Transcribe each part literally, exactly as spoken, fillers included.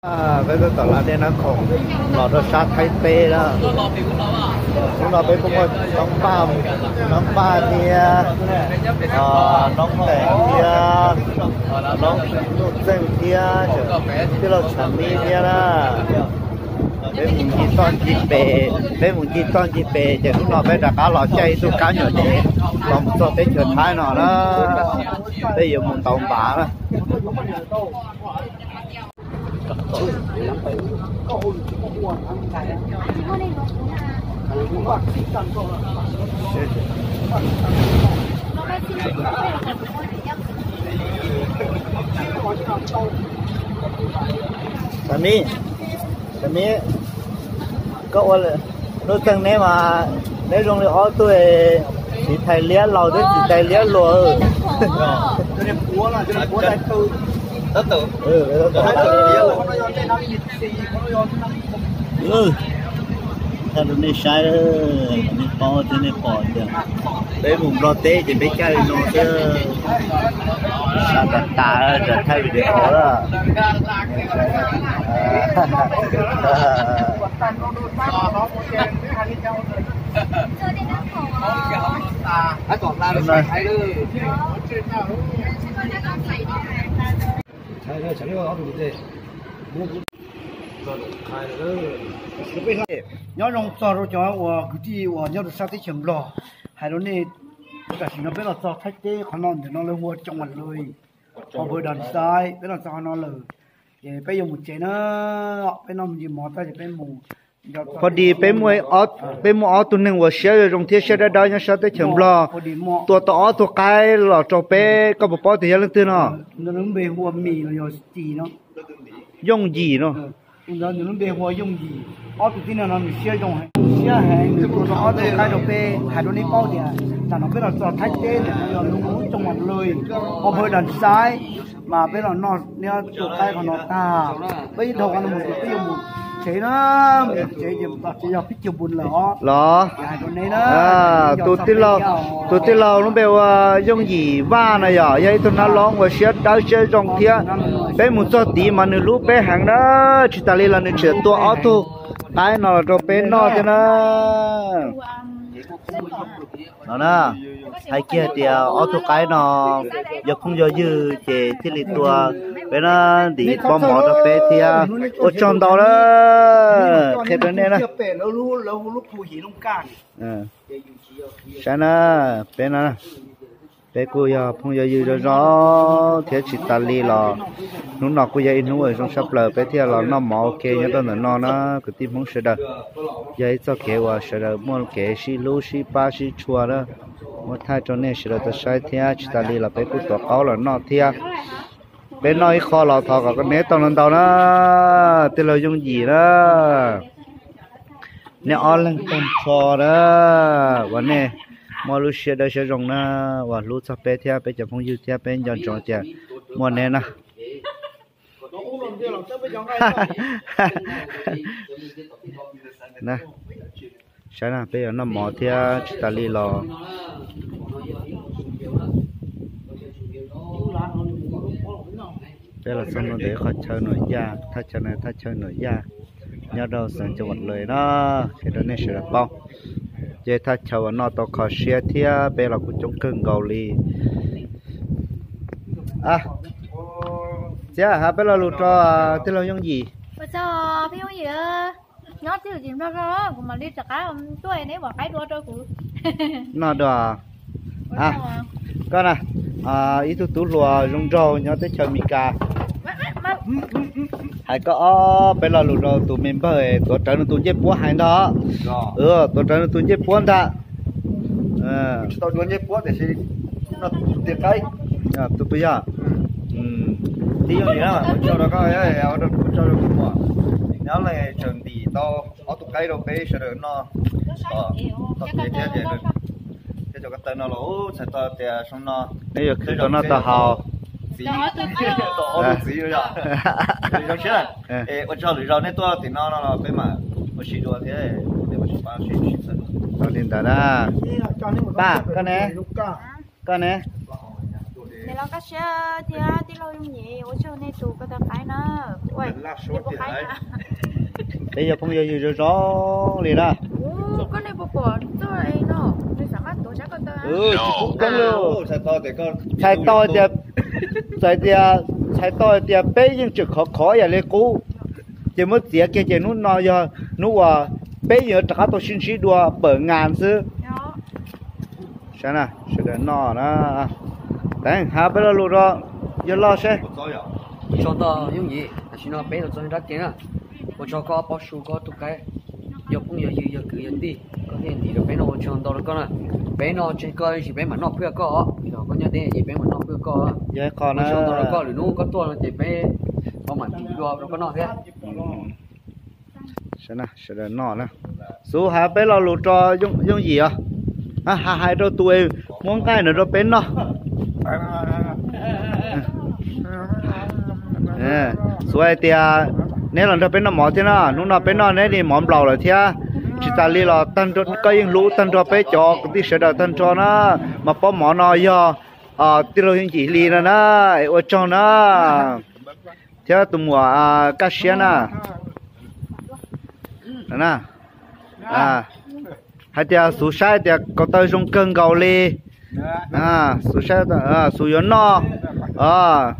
à cái cái tàu là đen nó khổng lò nó sát thay tê đó chúng nó bên cũng có nóng ba nóng ba thì nóng lẻ kia nóng dân kia cái lò chả mi kia đó bên mình chỉ toàn chỉ bể bên mình chỉ toàn chỉ bể chứ chúng nó bên đặt cá lò chay tôi cá nhỏ nhẹ còn cho tới chợ thái nó đó bây giờ mình tàu bả đó Tami, Tami, có là nó từng này mà nếu trong này ở tôi thì thầy lé lầu đấy thì thầy lé lùa cho nên búa là cho nên búa đại tư đất tử ừ ừ thằng này sai đó này bỏ thế này bỏ được đấy vùng lo té thì mấy cái nó chứ sao đặt ta đặt thay để ở đó à còn la được thay nữa thay nữa chẳng lẽ ở đâu thế nhớ trong sau rồi cho tôi cái gì tôi nhớ được sao thì chấm lo hay là này cái gì nó biết là sao thay thế khả năng thì nó lấy hoa trong mặt lười họ vừa đàn sai biết là sao nó lười thì bây giờ một chế nó bây giờ gì mỏ ta thì bây mùพอดีไปมวยออไปมวยออตัวหนึ่งว่าเสียตรงที่เสียได้ได้ยังเสียได้เฉิมรอตัวต่อตัวไกลหล่อจอเป้ก็บอกว่าที่ยังตื่นเนาะนั่นเป็นหัวมีเนาะจีเนาะย่งจีเนาะนั่นเป็นหัวย่งจีออตัวที่นั่นมันเสียย่งให้เสียให้ตัวต่อตัวไกลจอเป้หายตัวนี้เป้าเดียวแต่เราเป็นเราจอดทัดเต้เนี่ยเราลงจังหวัดเลยพอเพื่อดันซ้ายมาเป็นเรานอนเนี่ยตัวไกลของนอนตาไปทำกันหมดไปยังหมดchế nó chế dùng chế dùng cái chụp bùn lỏ lỏ à tụi tí lâu tụi tí lâu nó bảo dùng gì va này giờ vậy tụi nó lỏng và xếp đau xếp trong kia bé một số tí mà nửa lúc bé hàng đó chỉ ta lấy là nửa chế tua áo tu cái nó cho bé nó cho nó nó nè hay kia thì áo tu cái nó giờ không giờ dư chế thì lấy tua bé nó đi bom mỏ cho bé thì ở trong đó đó cái đó này nè sao nè bé nè bé cô giờ không giờ dư đó thế chỉ ta li là nó nọ cô giờ nó ở trong sắp lờ bé thì là nó mỏ ok nhớ đó là nó nó cái tim không sợ đâu giờ cho kế và sợ đâu mua kế xí lú xí ba xí chua đó một thay cho nên sợ đâu sai thì chỉ ta li là bé cô tổ cáo là nó thì bên nói kho lò thọ có cái né tao lên tao đó tên là dùng gì đó nè on lên con trò đó và nè mua lúc xe đó sẽ dùng nó và lúc sắp bé theo bé chậm không dư theo bé dọn tròn chè mua nè nè nè sáng nào bây giờ nó mò theo chỉ ta đi lò đây là xong nó để khỏi chơi nổi da thay chơi này thay chơi nổi da nhớ đâu sang cho vật lời đó thì đó nên sẽ là bao giờ thay chơi nó tao khỏi xe thì bây là cũng chống cưng gầu li à dạ hả bây là lụt cho tên là những gì bây giờ cái gì á nhớ chứ gì đó đó mà đi chặt cái tôi nếu mà cái đua trôi của nó đùa à con à à ít tu tu lùa rong rau nhớ tới chơi mika hay có bây giờ lụt rồi tụi mình bởi tụi trái nó tụi dép búa hay đó ừ tụi trái nó tụi dép búa đó à tụi tụi dép búa để xí nó tiền cái à tụi bây giờ đi vô gì đó cho nó coi ấy ở đó cho nó cũng bỏ nhớ là trường thì to ở tụi cây đâu cái sẽ được nó ờ tụi cái cái gì được cái cho cái tên nó lỗ sẽ to thì xong nó bây giờ khi cho nó to hào gì to ở gì vậy thì nó chết rồi ê ở cho lưỡi rau này to thì nó nó cái mà ở xí đua thế để mà chụp bao xí xí sân nó lên đó ba cái này cái này bây giờ các xe thì à thì lâu như nhỉ ở chỗ này tụ cái cái nó ui đi bộ cái nè bây giờ không giờ gì rồi rõ liền à ô cái này bộ bộ tôi nó tôi sắm mắt tôi chắc có tôi ừ cũng căng luôn sai to thì con sai to thì sai thì sai to thì bé nhưng chữ khó khó vậy lấy cũ chỉ mất tiền kia chỉ nút nó giờ nút à bé giờ trả tôi xin xí đùa bở ngàn chứ sao nè sẽ đến nó đó đấy hai bé luôn đó giờ lo xe cho tao những gì chỉ nó bé được cho nó tiền à我cho có bao số có tụi cái giờ cũng giờ giờ cứ giờ đi có tiền thì bé nó cho tao được con à bé nó chỉ coi chỉ bé mà nó chưa có giờ có nhớ tiền gì bé mà nó chưa có giờ còn cho tao được con thì nó có tua là chỉ bé có mà chỉ đua nó có nó thế sao nè sẽ đến nó nè số hai bé lo luôn cho dùng dùng gì à à hai hai đôi tuổi muốn cái nữa đôi bé nó à số ai tia nếu là đôi bé nó mỏ thế nào lúc nào bé nó nếu thì mỏ bầu rồi thia chỉ ta li là tân cho cái những lũ tân cho bé cho cái sẽ đào tân cho nó mà bỏ mỏ nó do à tiêu những gì li nó nó ở trong nó theo tụi mùa cá xe nè nè à hai tia số sai tia có tới trong cơn gạo li à số sai à số yếu nó à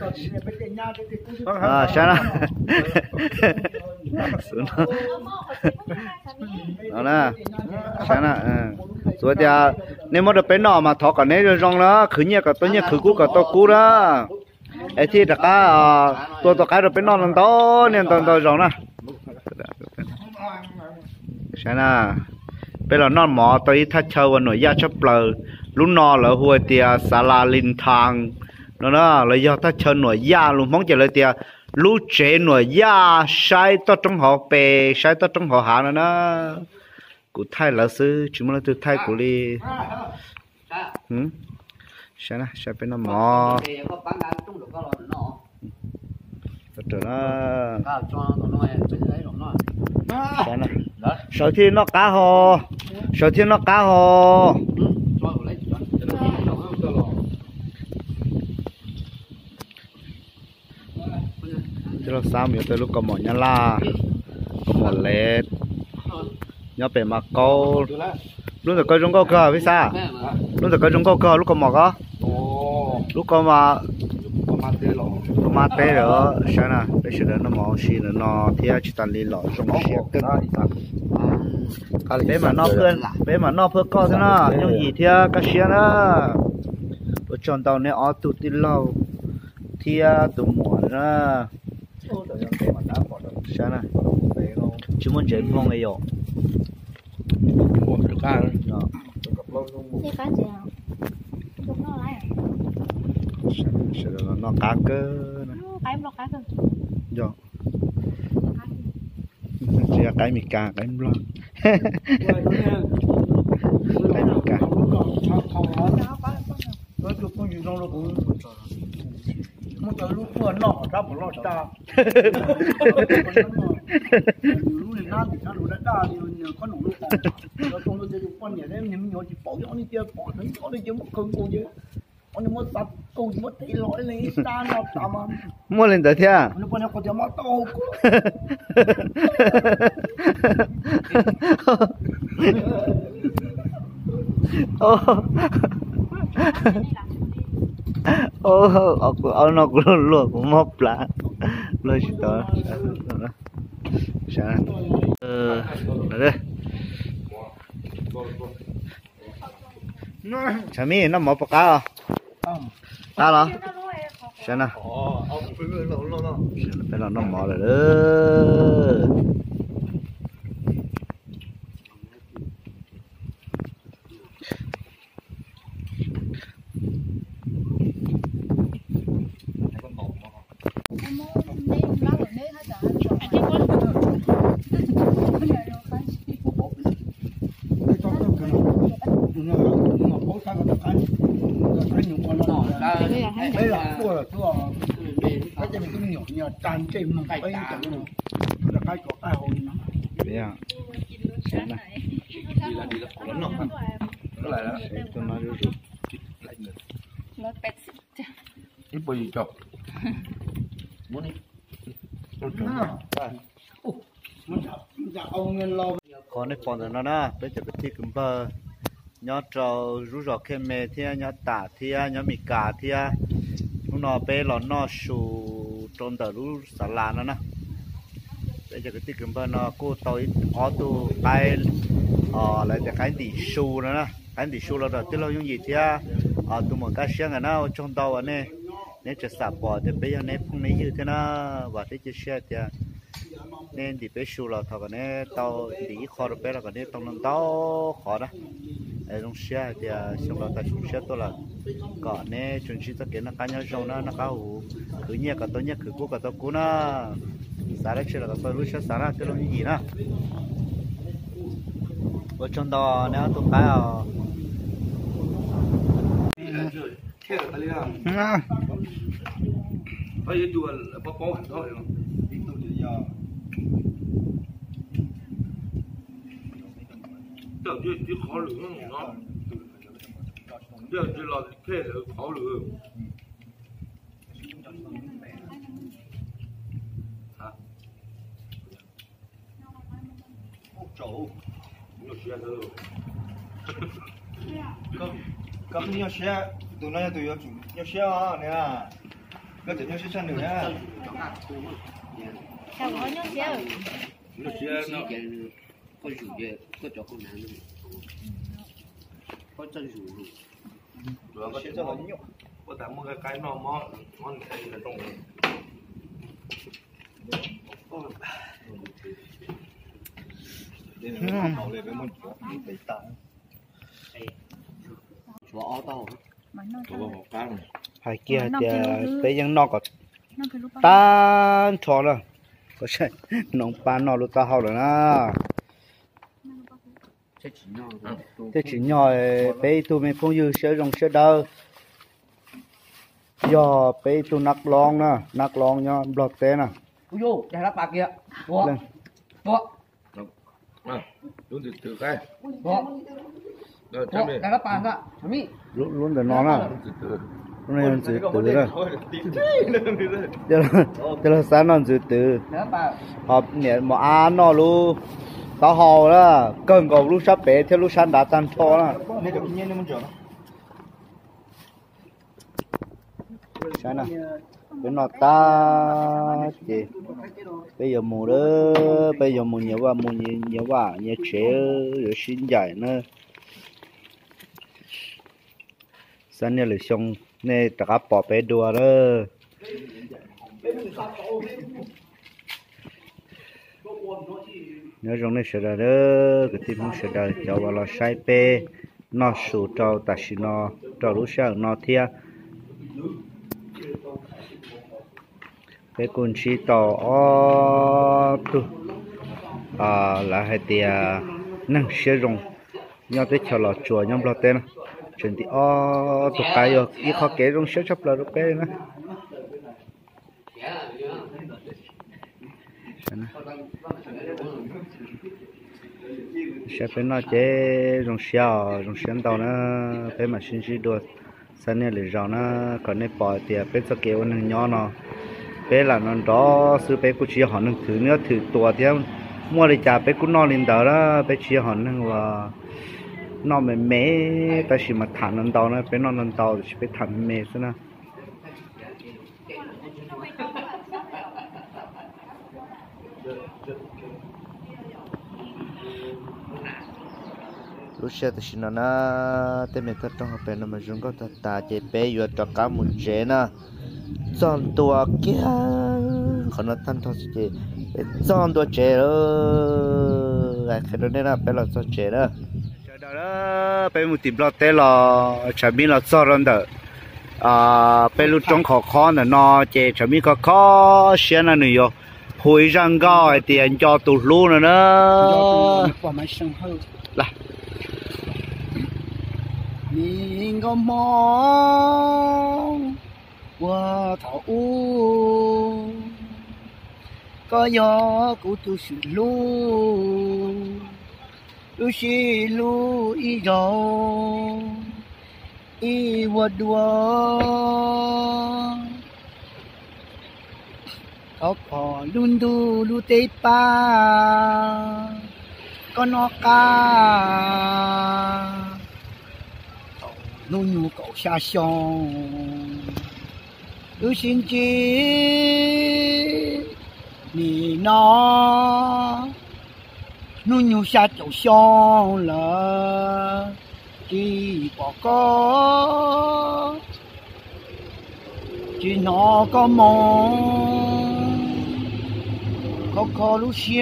à sao nè số nó đó nè sao nè số tia nếu mà được bé nọ mà thọ cả nấy rồi rong đó khử nhẹ cả tôi nhẹ khử cũ cả tôi cũ đó ấy thì đặc cá tôi tôi cái được bé nọ lần đó nên tôi tôi rong nè sao nè bây giờ nó mò tới thắt châu và nổi da chấp lờ lúc nọ là hồi tia sala linh thang nó nó là do thắt châu nổi da luôn mong chờ lại tia lúc trẻ nổi da sai to trong họ bè sai to trong họ hạ nữa nó cụ thay là sư chỉ muốn là từ thay của đi hử sao nè sao bên nó mò rồi nó sao nè sau khi nó cá hồ sau khi nó cá hồ chứ là sao mình tới lúc có mỏ nhá la có mỏ lết nhớ về mà câu lúc rồi coi trong câu cờ với sao lúc rồi coi trong câu cờ lúc có mỏ có lúc có mà có mà té rồi sao nè bây giờ nó mỏ xì nó thì chỉ tàn đi lọ trong nó cân bé mà nó phơn bé mà nó phơn co thế nó nhưng gì thì cái xe đó tôi chọn tàu này ở tụt đi lâu thì tụi mỏ đó sao nè chúng muốn chơi phong ấy rồi một được ăn cái cá gì à chúng nó lại sẽ là nó cá cơ cái nó cá cơ rồi chỉ là cái mì cá cái mì cái mì cá tôi chụp con gì trong nó cũng một cái lúc vừa nọ ra một lọ ta lúc này nam thì sao lúc đấy ta thì con đủ lúc nó không được dùng con nhảy đấy nhưng nhỏ chỉ bỏ nhỏ đi kia bỏ thấy nhỏ đi chứ một cơn cô chứ con đi mất sắt cô chỉ mất thấy lỗi này ta nó tạm ăn mua lên tới thế à nó con nó còn thiếu máu to ô ô ô nó cũng luôn cũng móc lá luôn chỉ đó sao ờ đây chả mi nó móc cá à ta đó sao nè phải là nó mỏ rồi đó đây là cua là cua cái cái mình cũng nhỏ nhỏ tràn trên một cái chẳng luôn là cái có ai hồn nó đấy à sao nè có lại đó tôi nói rồi ít bồi chọc muốn đi muốn dạ ông nên lo có này còn là nó na bây giờ cái gì cũng bơ nhớ trâu rú rọ kem mè thia nhớ tả thia nhớ mì cà thia lúc nào bé lò nó sù trôn tờ rú xả lá nó na bây giờ cái gì cũng bơ nó cô tôi ó tu tay ờ lại cái cái gì sù nữa na cái gì sù là được tức là những gì thia ờ tụi mình cái xe này nó trong tàu anh này nếu chỉ sạp bỏ thì bây giờ nếu không lấy như thế nào và thế chỉ xe thì nên thì bé sưu là thằng cái này tao đi khó được bé là cái này tao nâng tao khó đó ở trong xe thì xong rồi ta xuống xe tôi là có này chuẩn chỉ tất cả nó cá nhau rau nó nó cá hủ cứ nhẹ cả tôi nhẹ cứ cố cả tôi cố nó sáng đấy chưa là tôi lúc sáng sáng là cái loại gì nữa ở trong đó nếu tôi cái à bây giờ chùa bó bó hẳn thôi giờ chưa chưa khó lửa nó giờ chưa là thế là khó lửa hả chỗ nhiều xe thôi cầm nhiều xe tụi nó tụi nó chủ nhiều xe à nè cái tụi nhiều xe chân nữa nha sao có nhớ chưa nhiều xe nó có rủ về có cho con nào có chân rủ rồi có xe cho nó nhiều có thể mua cái cái nó mó món này là trong đây là hậu lên với một chỗ để tặng chúa ó tao mà nó có một cái này hai kia thì bây giờ nó có nó cái lúc tan cho rồi có sẽ nông bán nó lúc ta học rồi na sẽ chỉ nhau thế chỉ nhỏ bây tụi mình không dư sử dụng sử đâu giờ bây tụi nắc lon nè nắc lon nhá lọt té nè ui vô đây là bạc kìa bố bố à đúng từ từ cái bố rồi bố chăm đi đây là bạc ạ chấm đi luôn luôn để nó nè từ từ lúc này nó từ từ đó giờ là giờ là sáng nó từ từ đây là bạc họp nhẹ mà ăn nó luôn tao hò đó cần cầu lúc sắp bé theo lúc sáng đã tan cho đó nên được nhiên nên muốn chở sáng nè bên nó ta chị bây giờ mùa đó bây giờ mùa nhiều quá mùa nhiều nhiều quá nhiều trẻ rồi xin giải nữa sáng nay lại xong nên tất cả bỏ bé đùa đó nhớ trong này sẽ ra đó cái tim nó sẽ ra cho vào là sai pe nó sụt trâu ta chỉ nó trâu lúc sáng nó thia cái con chi tàu ó tu à là hai tia năng sử dụng nhau tới chờ lọ chùa nhau lọ tên chuyện thì ó tụ cái rồi ít khó kể trong sử chấp là được cái nữa sẽ phải nói chế trong xào trong xén tàu nó phải mà xin xin được sáng nay lại rau nó còn nên bỏ thì phải cho kéo nó nhỏ nó bé là nó đó sư bé cũng chỉ họ nó thử nữa thử tua thì mua để trả bé cũng no lên đó đó bé chỉ họ nó và nó mẹ mẹ ta chỉ mà thằng nó tàu nó bé nó nó tàu thì bé thằng mẹ thế nào lúc xe thì nó na tên mình thật trong học bé nó mà chúng có thật ta chế bé vừa cho cá một chế na chọn tua kia còn nó thân thôi chế chọn tua chế rồi cái đó nên là bé là chọn chế đó đó đó bé một tìm lọt té là chuẩn bị là chọn rồi đó à bé lúc trong khó khó là nó chế chuẩn bị khó khó xe là nhiều hồi răng cao tiền cho tụt luôn rồi đó quả máy sông hơi là mình có mong qua thảo u có gió của tôi sự lu lu xì lu y dầu y vua đua có có luôn đu lu tê pa có nó ca luôn nhu cầu xa sông ư xin chi nì nó luôn nhu xa chỗ sông là chỉ bỏ có chỉ nó có mong có có lúc xia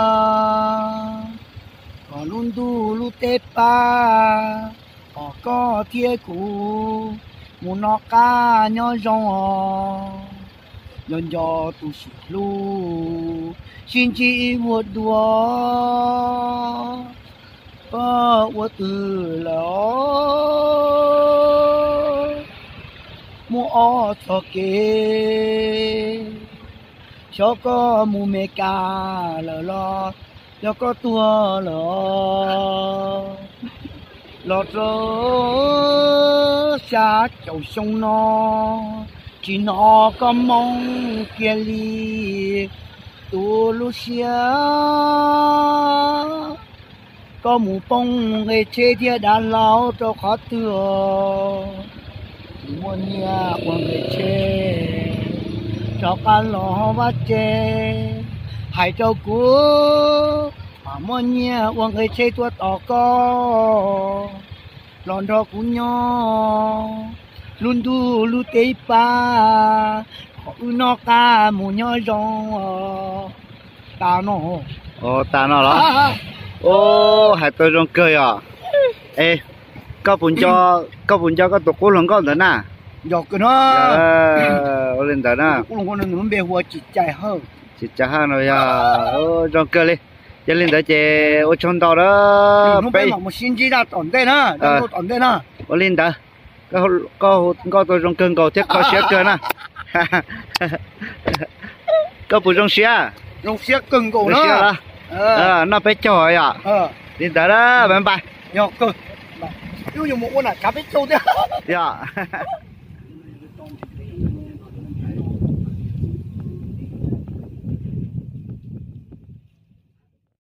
có luôn tu lúc tết pa có có thiê cũ muốn nó ca nhỏ rong nhân do tu sửa lu xin chỉ một đùa có một từ lỡ mua cho kê cho có mua mẹ cá lỡ lo cho có tua lỡ lỡ cho xa chậu sông nó chỉ nó có mong kia li tu lu xia có mù bông người chơi dia đã lao cho khó tựa mua nhà của người chơi cho cá lò vắt chơi hai châu cú mà mua nhà của người chơi tua tỏ co lòn đó cú nhỏ luôn du lu tê pa họ nó cá mù nhỏ rong ta nó ô ta nó đó ô hai tôi trong cười à ê có bún cho có bún cho có tổ cố lòng con nữa nè dọc cái nó ô lên đó nè cũng còn nó bề hoa chỉ chạy hơn chỉ trả hàng rồi à ô trong cười đi cho lên đó chơi ô trong đó đó nó phải một xin chỉ ra tổn đây nè đâu tổn đây nè ô lên đó có có có tôi trong cơn cầu thiết có xé cười nè có bún trong xé trong xé cưng cổ nó ờ nó phải chơi à ờ lên đó đó bye bye nhọc cơ yêu nhiều một con là cá biết trâu thế dạ